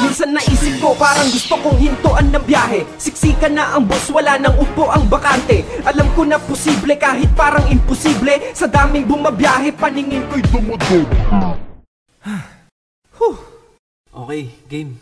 minsan naisip ko parang gusto kong hintuan ng biyahe. Siksikan na ang bus, wala nang upo ang bakante. Alam ko na posible kahit parang imposible. Sa daming bumabiyahe, paningin ko'y dumudod. Okay, game.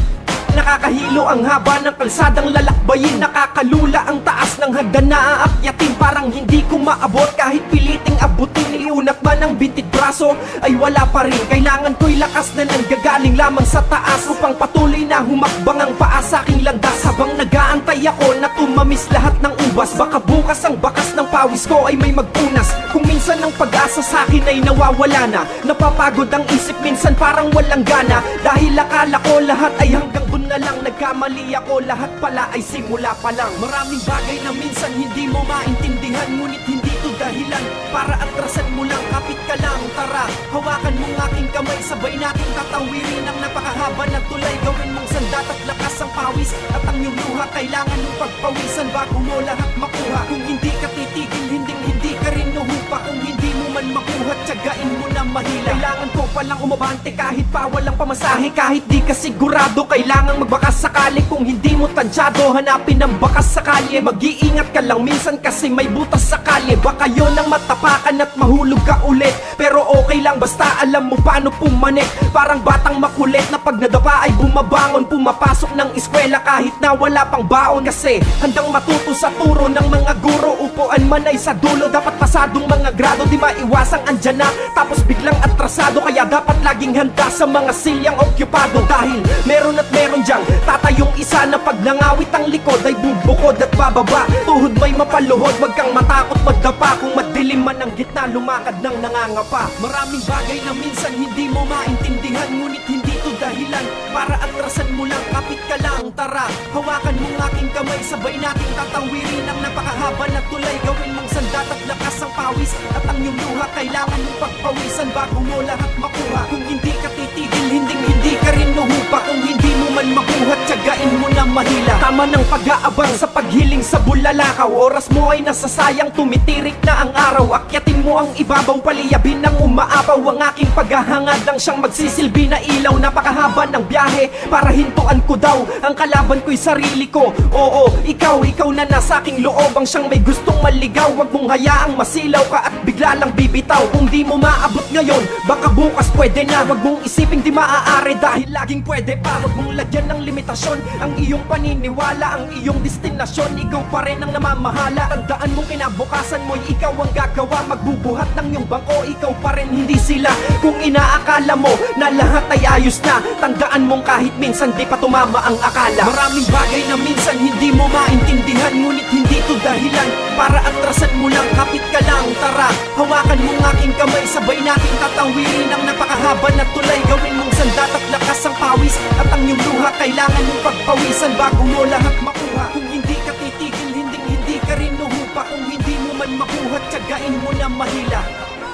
Nakakahilo ang haba ng kalsadang lalakbayin. Nakakalula ang taas ng hagdan na aakyatin. Parang hindi ko maabot kahit piliting abutin. Iunat man ang bitit braso ay wala pa rin. Kailangan ko'y lakas na nanggagaling lamang sa taas upang patuloy na humakbang ang paa sa aking landas. Habang nag-aantay ako na tumamis lahat ng ubas, baka bukas ang bakas ng pawis ko ay may magpunas. Kung minsan ang pag-asa sa akin ay nawawala na, napapagod ang isip minsan parang walang gana. Dahil akala ko lahat ay hanggang doon na lang. Nagkamali ako, lahat pala ay simula pa lang. Maraming bagay na minsan hindi mo maintindihan, ngunit hindi to dahilan para atrasan mo lang. Kapit ka lang, tara, hawakan mong aking kamay. Sabay natin tatawirin ang napakahaba na tulay. Gawin mong sandat at lakas ang pawis, at ang iyong luha kailangan mong pagpawisan bago mo lahat makuha. Kung hindi ka titigil, hindi ka rin nuhupa. Kung hindi mo man makuha, tiyagain mo na mahila. Kailangan ko palang umabante kahit pa walang pamasahe. Kahit di ka sigurado, kailangan magbakas sakali. Kung hindi mo tansyado, hanapin ang bakas sa kalye. Mag-iingat ka lang minsan kasi may butas sa kalye. Baka yun ang matapakan at mahulog ka ulit. Pero okay lang basta alam mo paano pumanik. Parang batang makulit na pag nadapa ay bumabangon. Pumapasok ng eskwela kahit na wala pang baon. Kasi handang matuto sa turo ng mga guro. Upuan man ay sa dulo, dapat pasadong mga grado. Di maiwasang andyan na, tapos biglang atrasado. Kaya dapat laging handa sa mga silyang okyupado. Dahil meron at meron dyang tatayong isa na pag nangawit ang likod ay bubukod at bababa. Tuhod may mapaluhod, wag kang matakot magdapa. Kung madilim man ang gitna, lumakad ng nangangapa. Maraming bagay na minsan hindi mo maintindihan, ngunit hindi to dahilan para atrasan mo lang. Kapit ka lang, tara, hawakan mong aking kamay. Sabay natin tatawirin ang napakahaba na tulay. Gawin mong sandat at lakas ang pawis, at ang iyong luha kailangan mong pagpawisan bago mo lahat makuha. Kung hindi ka titigil, hindi ka rin nuhupa. Kung hindi mo man makuha, tiyagain mo na mahila. Tama ng pag-aabang sa paghiling sa bulalakaw. Oras mo ay nasasayang, tumitirik na ang araw. Akyatin mo ang ibabaw, paliyabin ng umaapaw. Ang aking paghahangad lang siyang magsisilbi na ilaw. Napakahaba ng biyahe para hintuan ko daw ang kalaban ko'y sarili ko. Oo, ikaw na nasa aking loob ang siyang may gustong maligaw. Wag mong hayaang masilaw ka at bigla lang bibitaw. Kung di mo maabot ngayon, baka bukas pwede na. Wag mong isiping di maaari dahil laging pwede pa. Wag mong lagyan ng limitasyon ang iyong paniniwala, ang iyong destinasyon. Ikaw pa rin ang namamahala. Tandaan mong kinabukasan mo'y ikaw ang gagawa. Magbubuhat ng iyong bangko, ikaw pa rin hindi sila. Kung inaakala mo na lahat ay ayos na, tandaan mong kahit minsan di pa tumama ang akala. Maraming bagay na minsan hindi mo maintindihan, ngunit hindi to dahilan para atrasan mo lang. Kapit ka lang, tara, hawakan mong aking kamay. Sabay natin tatawirin ang napakahaba na tulay. Gawin mong sandat at lakas ang pawis, at ang iyong luha kailangan mong pagpawisan bago mo lahat makuha. Kung hindi ka titigil, hindi ka rin nuhupa. Kung hindi mo man makuha, tiyagain mo na mahila.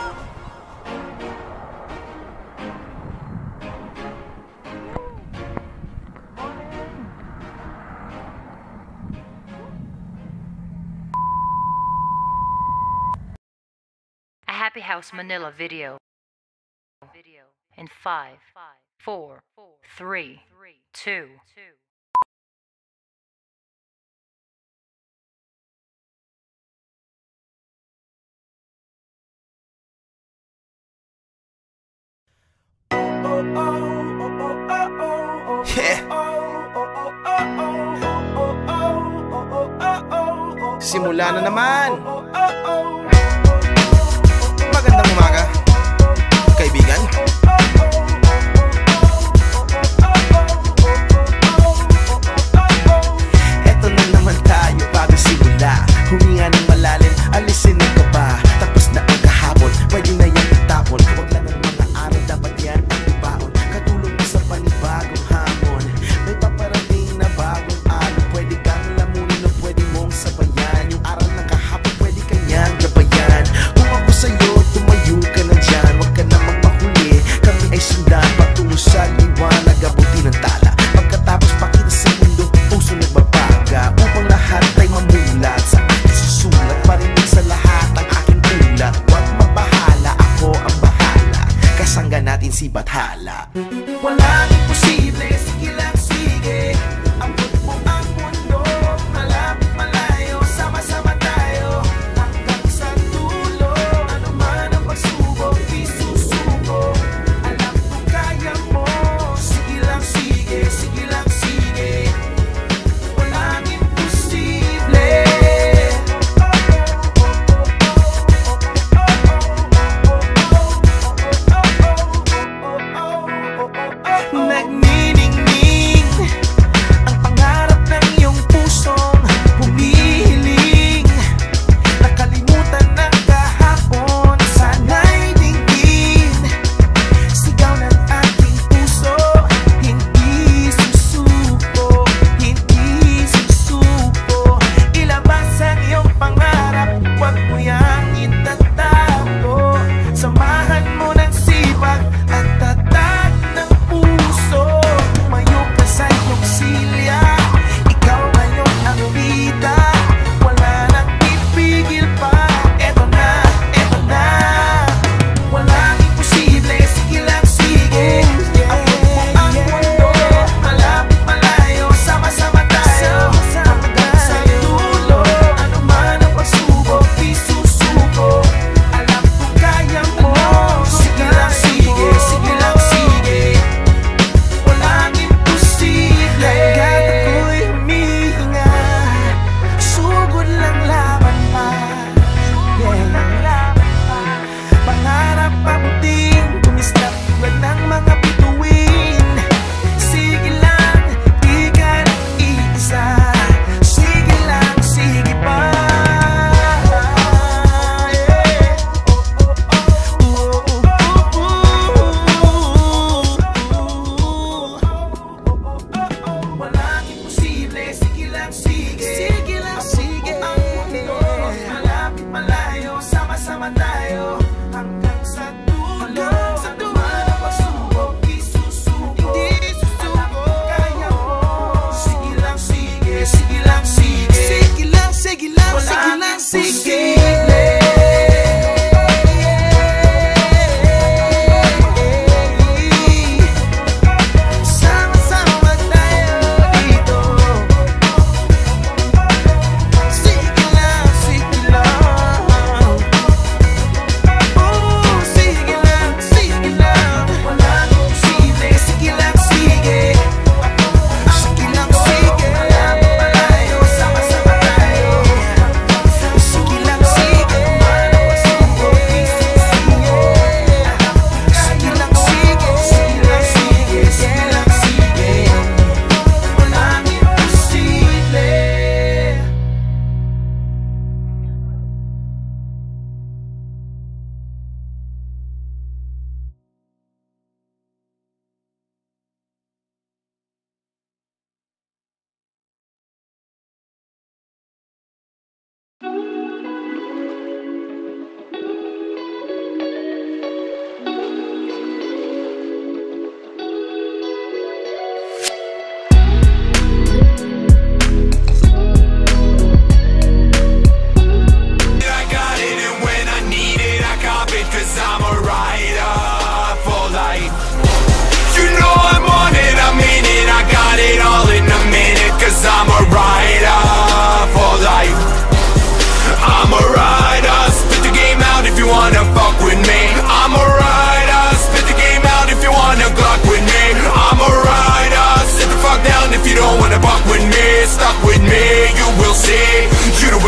Happy House Manila video in 5, 4, 3, 2. Yeah. Simula na naman. Magandang umaga, kaibigan. Eto na naman tayo bago simula. Huminga ng malalim, alisin ang kaba. Tapos na ang kahapon, pwede na yan itapon. Huwag lang ang mga araw, dapat yan ang ibaon. Katulong mo sa panibagong hamon. May paparating na bagong araw. Pwede kang lamunin o pwede mong sabayan. Yung araw ng kahapon, pwede kanyang gabayan. Kung ako sa'yo, tumayo ka na dyan. Huwag ka namang mahuli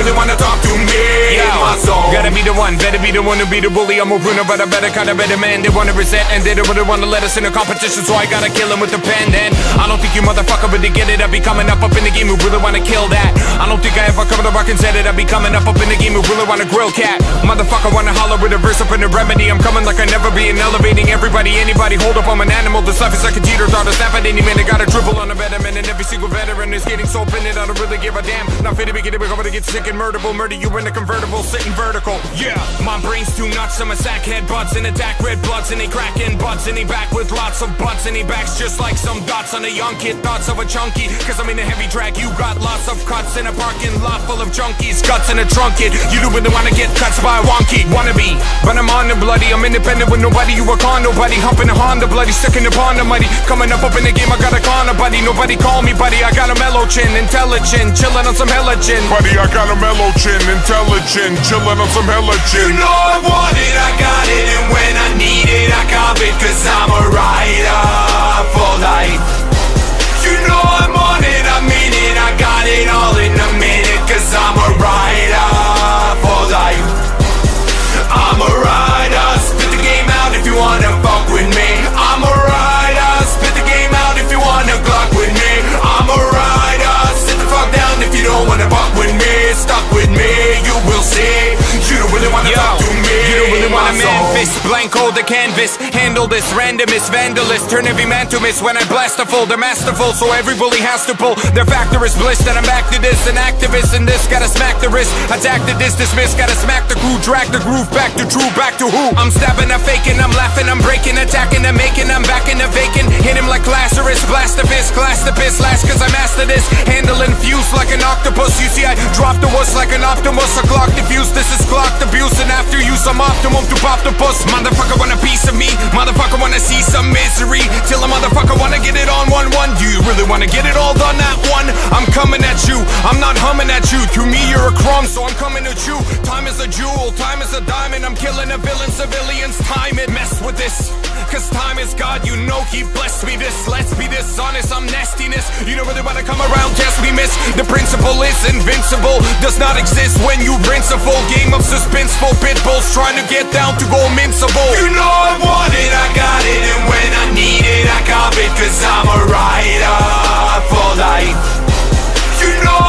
really wanna talk to me. In my zone. Gotta be the one, better be the one to be the bully. I'm a ruiner, but I better kinda better man. They wanna resent and they don't really wanna let us in a competition, so I gotta kill him with the pen. And I don't think you motherfucker really get it. I be coming up in the game who really wanna kill that. I don't think I ever come to rock and said it. I be coming up in the game who really wanna grill cat. Motherfucker wanna holler with a verse up in the remedy. I'm coming like I never be and elevating everybody, anybody. Hold up, I'm an animal. This life is like a cheater. Thought to snap at any minute. Gotta dribble on a better man, and every single veteran is getting so offended. I don't really give a damn. Not fit to be getting, we're gonna get sick and murderable. Murder you in a convertible, sitting vertical. Yeah, my brain's too nuts. I'm a sack head butts and attack red bloods, and he cracking butts, and he back with lots of butts, and he backs just like some dots on a young kid. Thoughts of a chunky, cause I'm in a heavy track. You got lots of cuts in a parking lot full of junkies. Guts in a trunk kid. You don't really wanna get cuts by a wonky wannabe, but I'm on the bloody. I'm independent with nobody. You work on nobody. Humping a Honda bloody, sticking upon the muddy. Coming up in the game, I got a corner buddy. Nobody call me buddy. I got a mellow chin, intelligent, chilling on some hella gin. Buddy, I got a mellow chin, intelligent, chilling on some hella gin. You know I want it, I got it, and when I need it, I cop it, cause I'm a rider for life. You know I'm on it, I mean it, I got it all in a minute, cause I'm a rider for life. I'm a rider, spit the game out if you wanna fuck with me. I'm a rider, spit the game out if you wanna gluck with me. I'm a rider, sit the fuck down if you don't wanna fuck with me. Stuck with me, you will see. You don't really wanna talk to me. You don't really wanna man fist, blank hold the canvas. Handle this, randomist, vandalist. Turn every man to miss when I blast a full. They're masterful, so every bully has to pull. Their factor is bliss, that I'm back to this. An activist in this, gotta smack the wrist. Attack the dismiss, gotta smack the crew. Drag the groove, back to true, back to who? I'm stabbing, I'm faking, I'm laughing, I'm breaking, attacking, I'm making, I'm back in the vacant. Hit him like Lazarus, blast the fist, class the piss, last cause I master this. Handling fuse like an octopus. You see I drop the wuss like an optimus. A clock diffuse, this is clocked abuse. And after you some optimum to pop the bus. Motherfucker want a piece of me, motherfucker wanna see some misery. Till a motherfucker wanna get it on 1-1. Do you really wanna get it all done at one? I'm coming at you, I'm not humming at you. To me you're a crumb, so I'm coming at you. Time is a jewel, time is a diamond. I'm killing a villain, civilians, time it. Mess with this, cause time is God, you know he blessed me this. Let's be dishonest, I'm nastiness. You don't really wanna come around, test me miss. The principle is invincible, does not exist when you rinse a full game of suspenseful pit bulls trying to get down to go invincible. You know I want it, I got it, and when I need it, I cop it, cause I'm a rider for life. You know